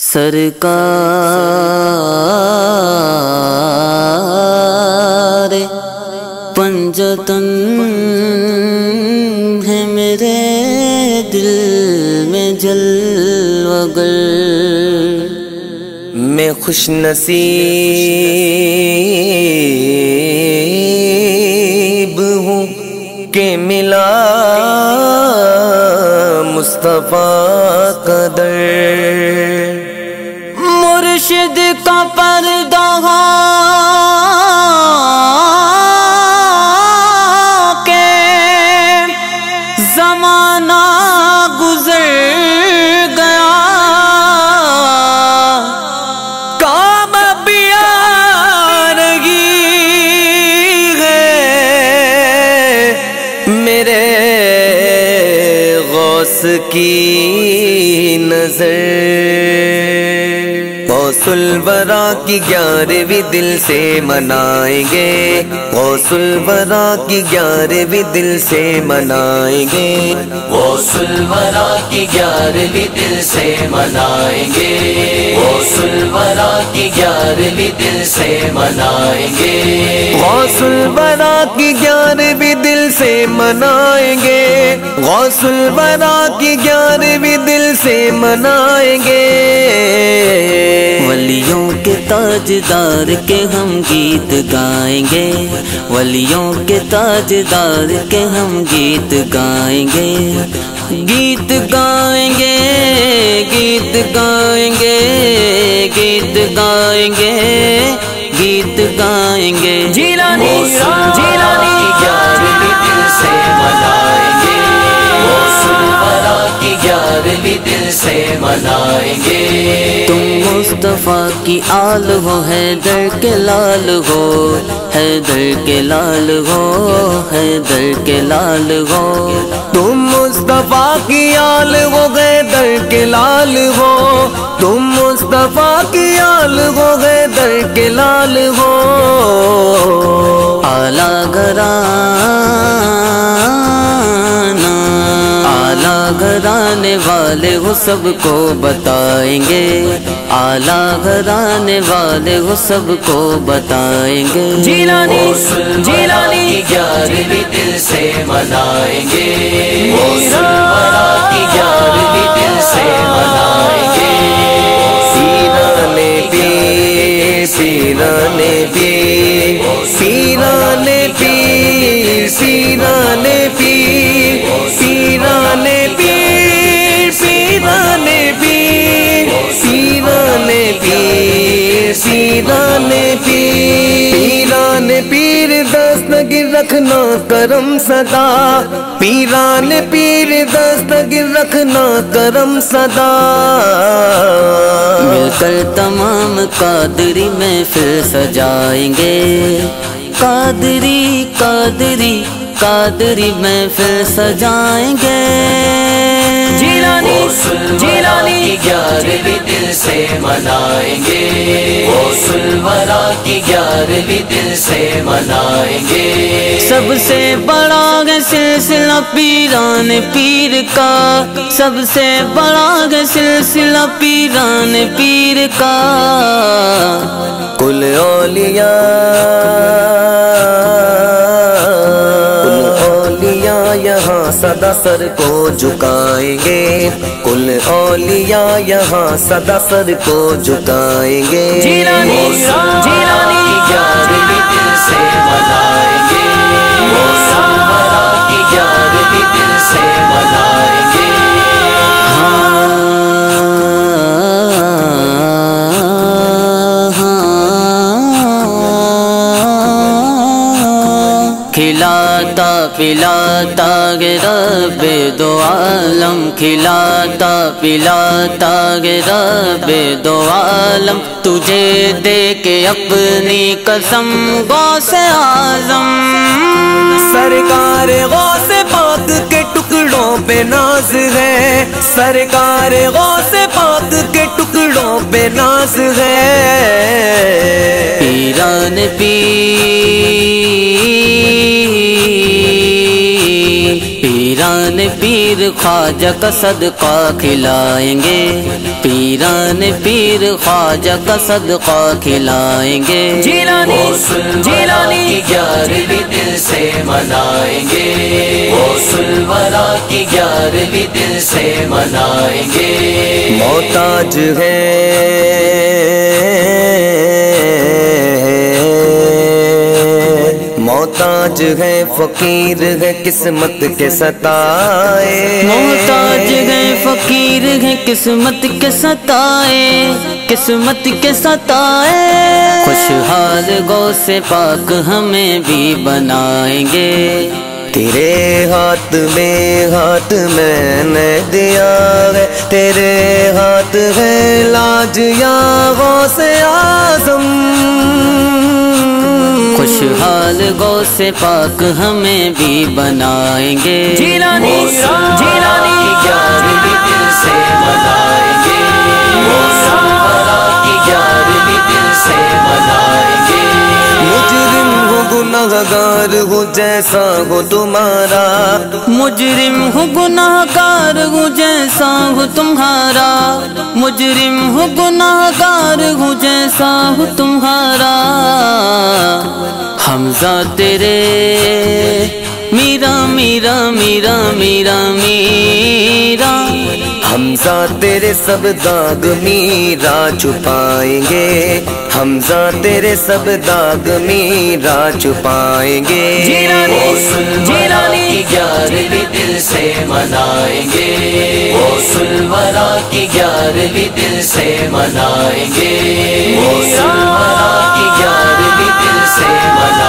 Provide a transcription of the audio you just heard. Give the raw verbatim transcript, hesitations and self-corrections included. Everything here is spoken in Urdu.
سرکار پنجتن ہے میرے دل میں جلوہ گر، میں خوش نصیب ہوں کہ ملا مصطفیٰ کا در، مرشد کا پردہ کے زمانہ گزر گیا، کام بھی آ رہی ہے میرے غوث کی نظر، غوث الورا کی گیارہویں دل سے منائیں گے، غوث الورا کی گیارہویں دل سے منائیں گے، غوث الورا کی گیارہویں دل سے منائیں گے، غوث الورا کی گیارہویں دل سے منائیں گے، غوث الورا کی گیارہویں دل سے منائیں گے، غوث الورا کی گیارہویں دل سے منائیں گے، ولیوں کے تاجدار کے ہم گیت گائیں گے، ولیوں کے تاجدار کے ہم گیت گائیں گے، گیت گائیں گے، گیت گائیں گے، گیت گائیں گے، گیت گائیں گے، جیلانی جیلانی کی گیارہویں دل سے منائیں گے، غوث الورا کی گیارہویں دل سے منائیں گے، تم مصطفیٰ کی آل ہو، حیدر کے لال ہو، حیدر کے لال ہو، حیدر کے لال ہو، تم مصطفیٰ کی آل ہو، حیدر کے لال ہو، تم مصطفیٰ کی آل ہو، حیدر کے لال ہو، اعلیٰ گھرانہ اعلیٰ گھرانے والے وہ سب کو بتائیں گے، اعلیٰ گھرانے والے وہ سب کو بتائیں گے، جیلانی جیلانی کی گیارہویں دل سے منائیں گے، غوث الورا کی گیارہویں دل سے منائیں گے، پیرانے پیر پیرانے پیر پیرانے پیر پیرانے پیر پیرانے پیر پیرانے پیر پیرانے پیر پیرانے پیر پیرانے پیر دستگیر رکھنا کرم صدا، پیرانے پیر دستگیر رکھنا کرم صدا، مل کر تمام قادری محفل سجائیں گے، قادری قادری قادری محفل سجائیں گے، جیلانی جیلانی کی گیارہویں دل سے منائیں گے، غوث الورا کی گیارہویں دل سے منائیں گے، سب سے بڑا ہے سلسلہ پیران پیر کا، سب سے بڑا ہے سلسلہ پیران پیر کا، کل اولیاء یہاں صدا سر کو جھکائیں گے، کل اولیاء یہاں صدا سر کو جھکائیں گے، جیلانی جیلانی کی گیارہویں دل سے منائیں گے، غوث الورا کی گیارہویں دل سے منائیں گے، کھلاتا پلاتا گے رب دو عالم، کھلاتا پلاتا گے رب دو عالم، تجھے دے کے اپنی قسم غوث اعظم، سرکار غوث پاک کے ٹکڑوں پہ ناز ہے، سرکار غوث پاک کے ٹکڑوں پہ ناز ہے، پیران پیر پیران پیر خواجہ کا صدقہ کھلائیں گے، پیران پیر خواجہ کا صدقہ کھلائیں گے، جیلانی جیلانی کی گیارہویں دل سے منائیں گے، سلورا کی گیارہویں دل سے منائیں گے، محتاج ہے محتاج ہے فقیر ہے قسمت کے ستائے، محتاج ہے فقیر ہے قسمت کے ستائے، قسمت کے ستائے، خوشحال غوث پاک ہمیں بھی بنائیں گے، تیرے ہاتھ میں ہاتھ میں نے دیا ہے، تیرے ہاتھ ہے لاج یا غوث اعظم، خوشحال غوث پاک ہمیں بھی بنائیں گے، جیلانی جیلانی کی گیارہویں دل سے منائیں گے، سلورا کی گیارہویں دل سے منائیں گے، مجرم ہو گناہ گار ہو جیسا ہو تمہارا، مجرم ہو گناہ گار ہوں جیسا ہو تمہارا، مجرم ہو گناہ گار ہوں جیسا ہو تمہارا، حمزہ تیرے میرا میرا میرا میرا میرا، حمزہ تیرے سب داغ میرا چھپائیں گے، حمزہ تیرے سب داغ میرا چھپائیں گے، سلورا کی گیارہویں دل سے منائیں گے، سلورا کی گیارہویں دل سے منائیں گے، سلورا کی گیارہویں دل سے منائیں گے۔